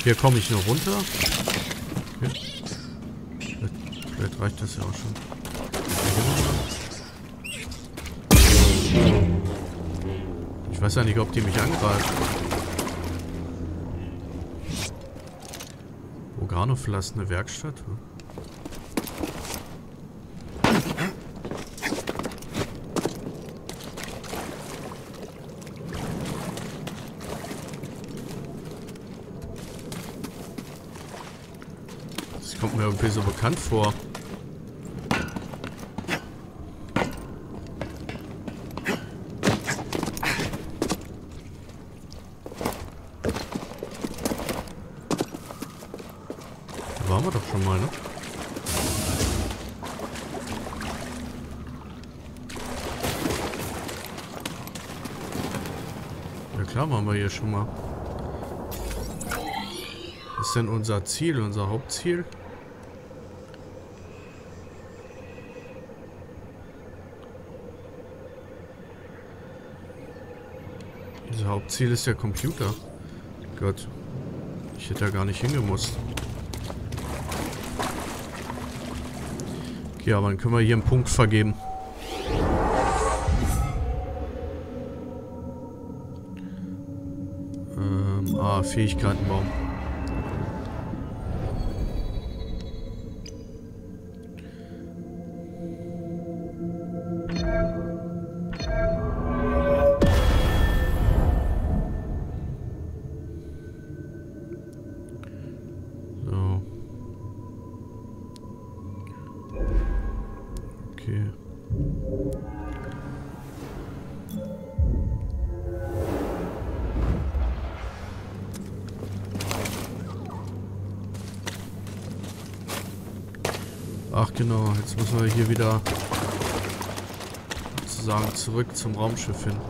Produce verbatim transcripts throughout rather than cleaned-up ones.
Hier komme ich nur runter. Okay. Vielleicht, vielleicht reicht das ja auch schon. Ich weiß ja nicht, ob die mich angreifen. Organoflass, eine Werkstatt? Hm? Das kommt mir irgendwie so bekannt vor. Da waren wir doch schon mal, ne? Ja klar, waren wir hier schon mal. Was ist denn unser Ziel, unser Hauptziel? Unser Hauptziel ist der Computer. Gott. Ich hätte da gar nicht hingemusst. Okay, aber dann können wir hier einen Punkt vergeben. Ähm, ah, Fähigkeitenbaum. Okay. Ach genau, jetzt müssen wir hier wieder sozusagen zurück zum Raumschiff hin.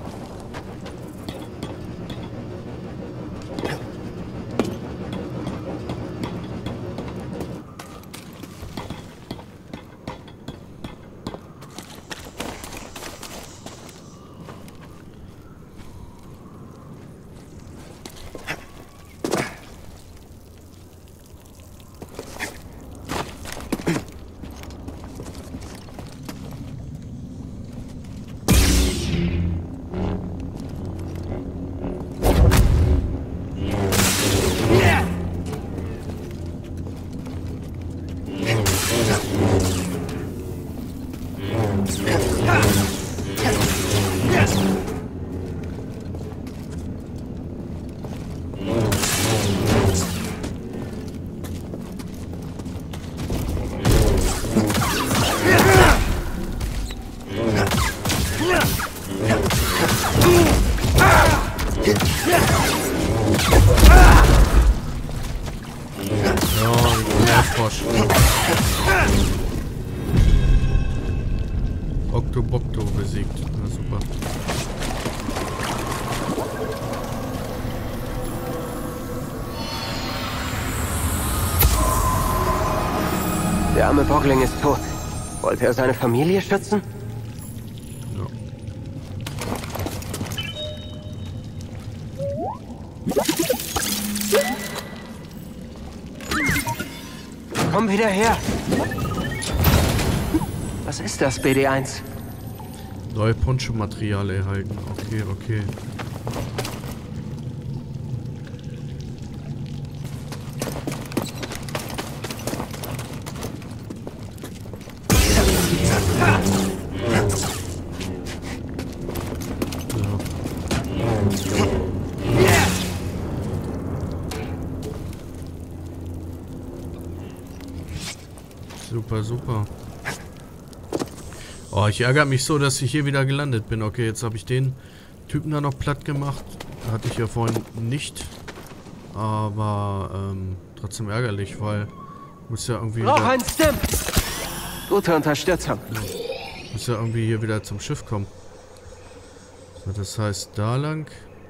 Octobocto besiegt. Na super. Der arme Boggling ist tot. Wollte er seine Familie schützen? Ja. Komm wieder her! Was ist das, B D eins? Neue Poncho-Material erhalten. Okay, okay. Super, super. Oh, ich ärgere mich so, dass ich hier wieder gelandet bin. Okay, jetzt habe ich den Typen da noch platt gemacht. Hatte ich ja vorhin nicht. Aber ähm, trotzdem ärgerlich, weil muss ja irgendwie Noch wieder, ein Stim! Gute Unterstützung. muss ja irgendwie hier wieder zum Schiff kommen. So, das heißt da lang.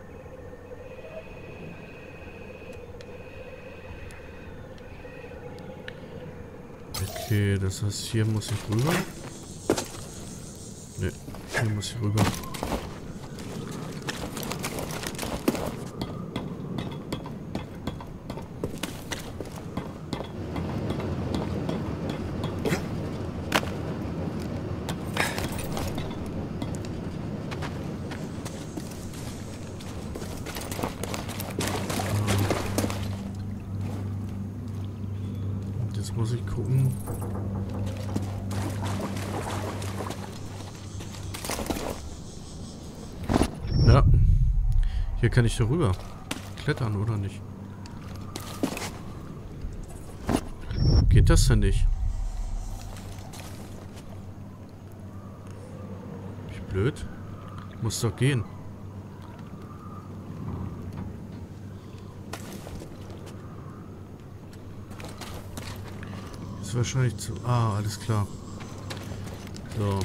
Okay, das heißt hier muss ich rüber. Ne, hier muss ich rüber. muss ich gucken. Ja. Hier kann ich darüber klettern, oder nicht? Geht das denn nicht? Bin ich blöd? Muss doch gehen. Ist wahrscheinlich zu... Ah, alles klar. So.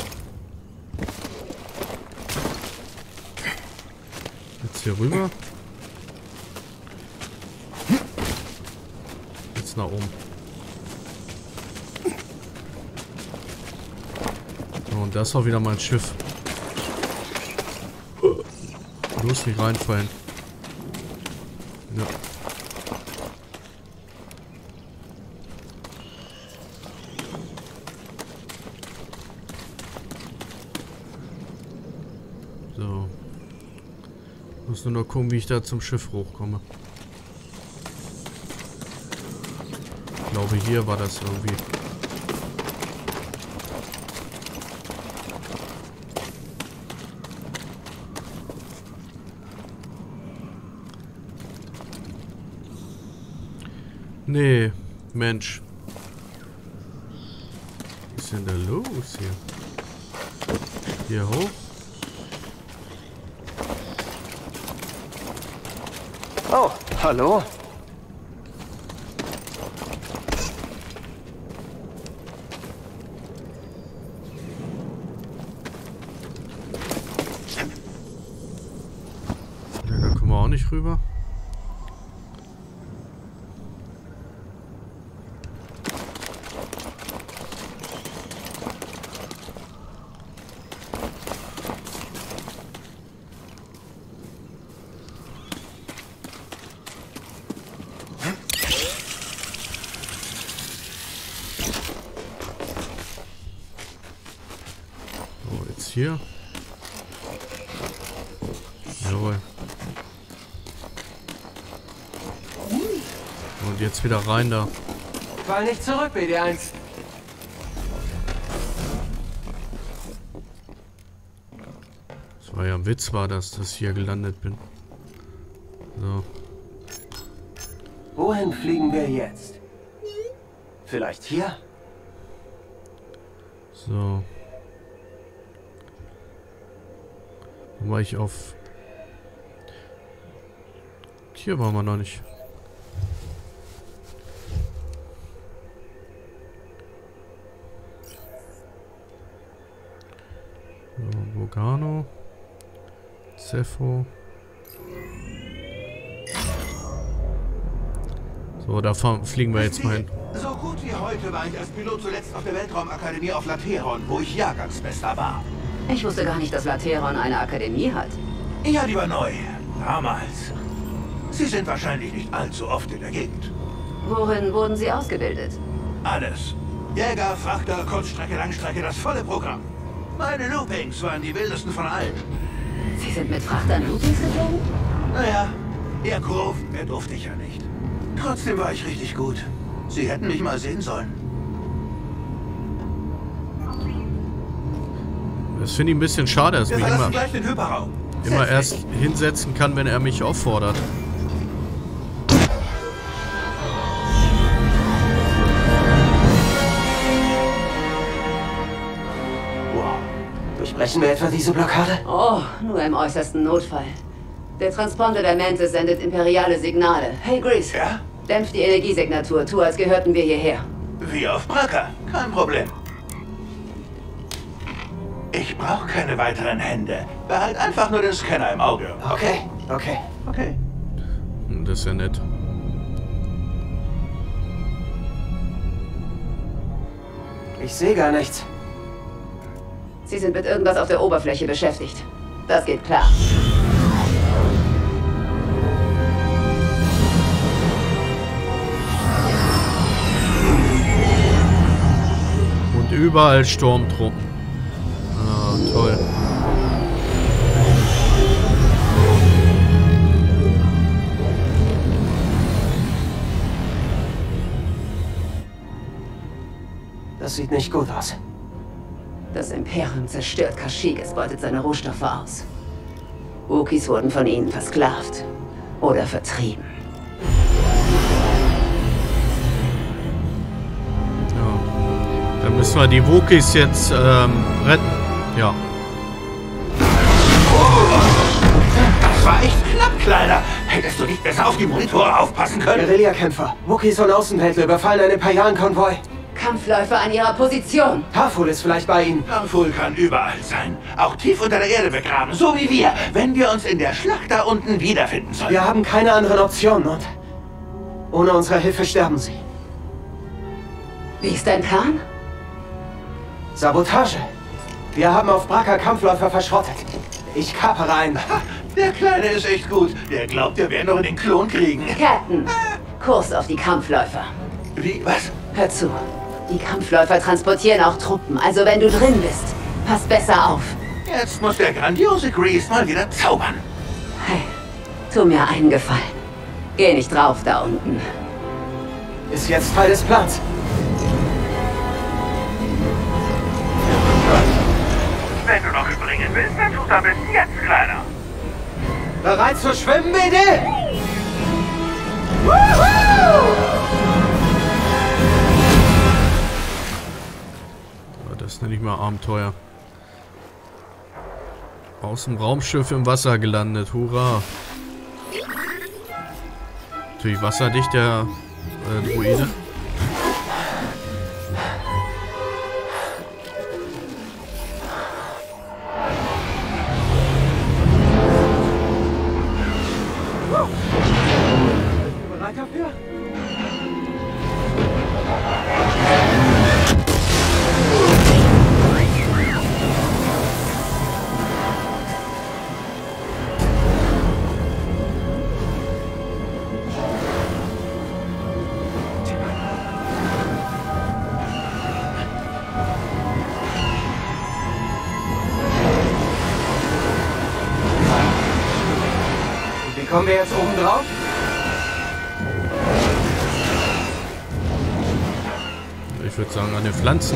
Jetzt hier rüber. Jetzt nach oben. So, und das war wieder mein Schiff. Bloß nicht reinfallen. Ja. So. Muss nur noch gucken, wie ich da zum Schiff hochkomme. Ich glaube, hier war das irgendwie. Nee, Mensch. Was ist denn da los hier? Hier hoch? Oh, hallo? Ja, da kommen wir auch nicht rüber. Hier. Jawohl. Und jetzt wieder rein da. Fall nicht zurück, B D eins. Das war ja ein Witz, war das, dass ich hier gelandet bin. So. Wohin fliegen wir jetzt? Vielleicht hier? So. War ich auf... Hier waren wir noch nicht. So, Bogano. Zepho. So, da fahren, fliegen wir jetzt mal hin. So gut wie heute war ich als Pilot zuletzt auf der Weltraumakademie auf Lateron, wo ich Jahrgangsbester war. Ich wusste gar nicht, dass Lateron eine Akademie hat. Ja, die war neu. Damals. Sie sind wahrscheinlich nicht allzu oft in der Gegend. Worin wurden Sie ausgebildet? Alles. Jäger, Frachter, Kurzstrecke, Langstrecke, das volle Programm. Meine Loopings waren die wildesten von allen. Sie sind mit Frachtern Loopings geflogen? Naja, eher Kurven, mehr durfte ich ja nicht. Trotzdem war ich richtig gut. Sie hätten mich mal sehen sollen. Das finde ich ein bisschen schade, dass Wir mich verlassen immer, gleich den Hyperraum. immer erst hinsetzen kann, wenn er mich auffordert. Wow. Durchbrechen wir etwa diese Blockade? Oh, nur im äußersten Notfall. Der Transponder der Mantis sendet imperiale Signale. Hey, Grease. Ja? Dämpf die Energiesignatur. Tu, als gehörten wir hierher. Wie auf Bracker. Kein Problem. Ich brauche keine weiteren Hände. Behalt einfach nur den Scanner im Auge. Okay, okay. Okay. Das ist ja nett. Ich sehe gar nichts. Sie sind mit irgendwas auf der Oberfläche beschäftigt. Das geht klar. Und überall Sturmtruppen. Ah, toll. Das sieht nicht gut aus. Das Imperium zerstört Kashyyyk, es beutet seine Rohstoffe aus. Wookiees wurden von ihnen versklavt oder vertrieben. Ja. Dann müssen wir die Wookiees jetzt ähm, retten. Ja. Das war echt knapp, Kleiner. Hättest du nicht besser auf die Monitore aufpassen können? Guerillakämpfer. Wookiees und Außenweltler überfallen einen Imperialen-Konvoi. Kampfläufer an ihrer Position. Tarful ist vielleicht bei ihnen. Tarful kann überall sein. Auch tief unter der Erde begraben, so wie wir, wenn wir uns in der Schlacht da unten wiederfinden sollen. Wir haben keine anderen Optionen und ohne unsere Hilfe sterben sie. Wie ist dein Plan? Sabotage. Wir haben auf Bracca Kampfläufer verschrottet. Ich kapere einen. Der Kleine ist echt gut. Der glaubt, wir werden noch in den Klon kriegen. Captain, Kurs auf die Kampfläufer. Wie, was? Hör zu. Die Kampfläufer transportieren auch Truppen, also wenn du drin bist, pass besser auf. Jetzt muss der grandiose Grease mal wieder zaubern. Hey, tu mir einen Gefallen. Geh nicht drauf da unten. Ist jetzt Teil des Plans. Wenn du noch springen willst, dann tu's am besten jetzt, Kleiner. Bereit zu schwimmen, B D? Das nenne ich mal Abenteuer. Aus dem Raumschiff im Wasser gelandet. Hurra. Natürlich wasserdicht, der äh, Druide. Bereit dafür? Wie kommen wir jetzt oben drauf? Ich würde sagen, an den Pflanzen.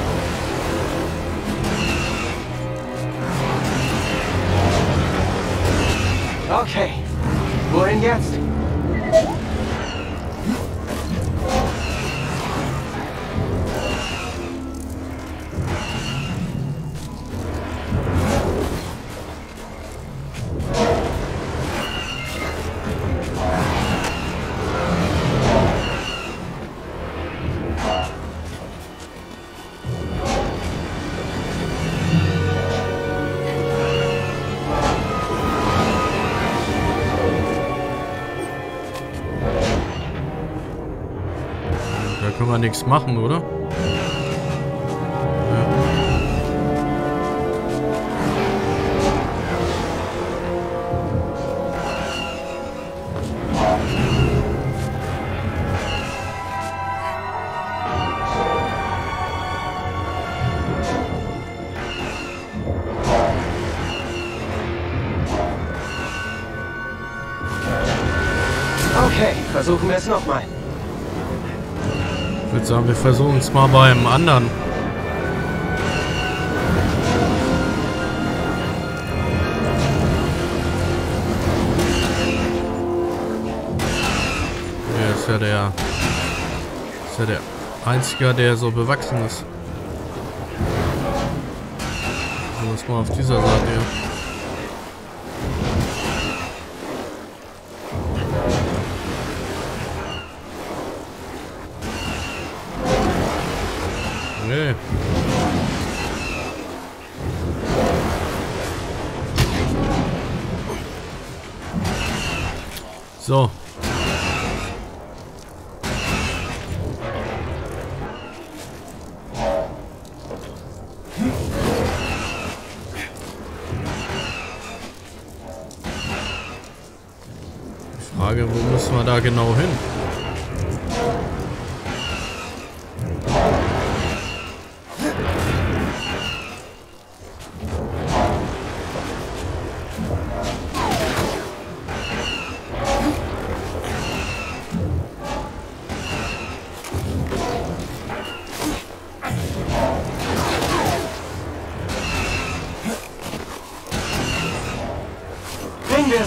Okay. Wohin jetzt? Da können wir nichts machen, oder? Ja. Okay, versuchen wir es nochmal. Ich würde sagen, wir versuchen es mal beim anderen. Der ist ja der, ist ja der Einzige, der so bewachsen ist. So, das mal auf dieser Seite hier. Nee. So. Die Frage, wo müssen wir da genau hin?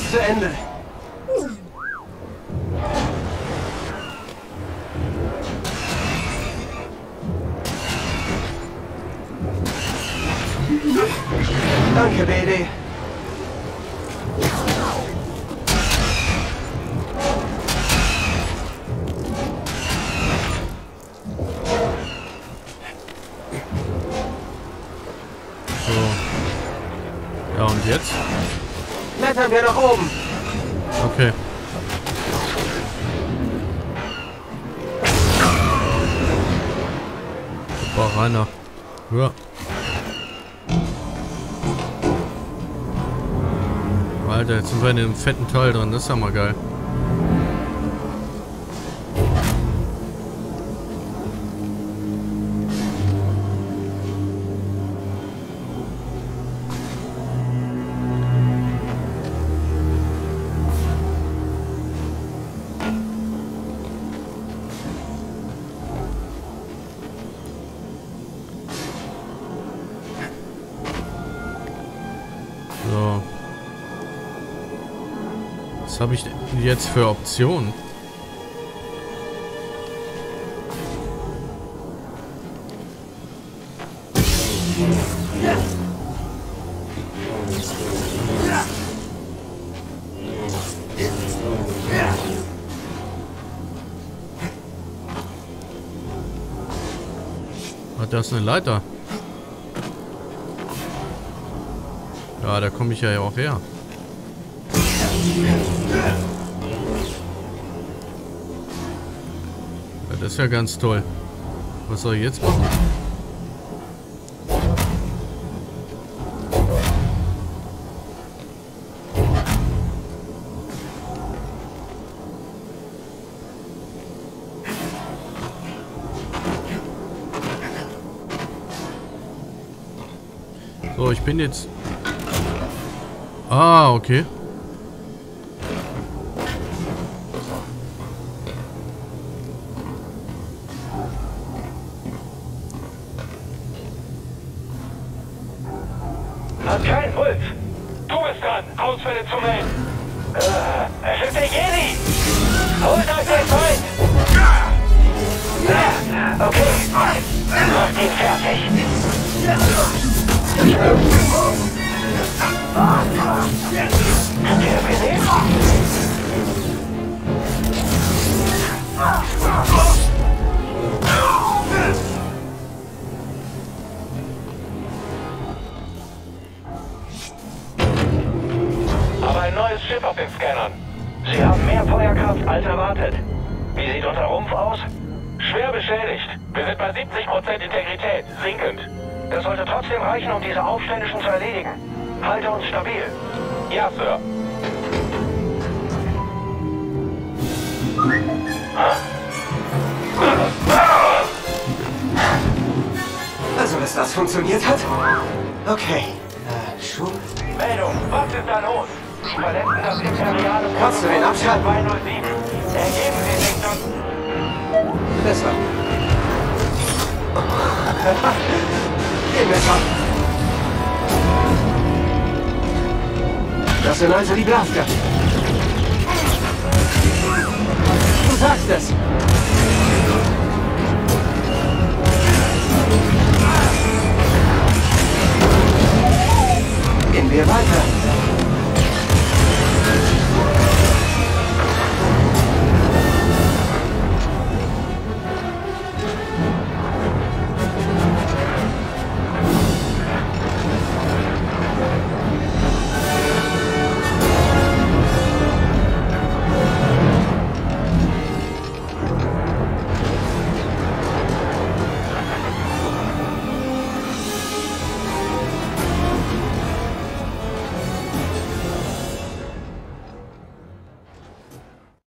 fast zu Ende. Danke, B D. Ja, und jetzt? Klettern wir nach oben. Okay. Boah, Rainer. Ja. Alter, jetzt sind wir in dem fetten Teil drin. Das ist ja mal geil. So. Was habe ich denn jetzt für Optionen? Hat das eine Leiter? Ja, da komme ich ja auch her. Ja, das ist ja ganz toll. Was soll ich jetzt machen? So, ich bin jetzt... Ah, okay. Hat keinen Puls. Du bist dran, Ausfälle zu melden. Äh, es ist der Jedi. Holt euch den Feind. Ja, okay. Macht ihn fertig. Habt ihr das gesehen? Aber ein neues Schiff auf den Scannern. Sie haben mehr Feuerkraft als erwartet. Wie sieht unser Rumpf aus? Schwer beschädigt. Wir sind bei siebzig Prozent Integrität, sinkend. Das sollte trotzdem reichen, um diese Aufständischen zu erledigen. Halte uns stabil. Ja, Sir. Also, dass das funktioniert hat? Okay. Äh, Schub. Meldung, was ist da los? Sie verletzen das imperiale Kannst du den abschalten? zweihundertsieben. Ergeben Sie sich dann. Besser. Gehen wir schon. Das sind also die Blaster. Du sagst es.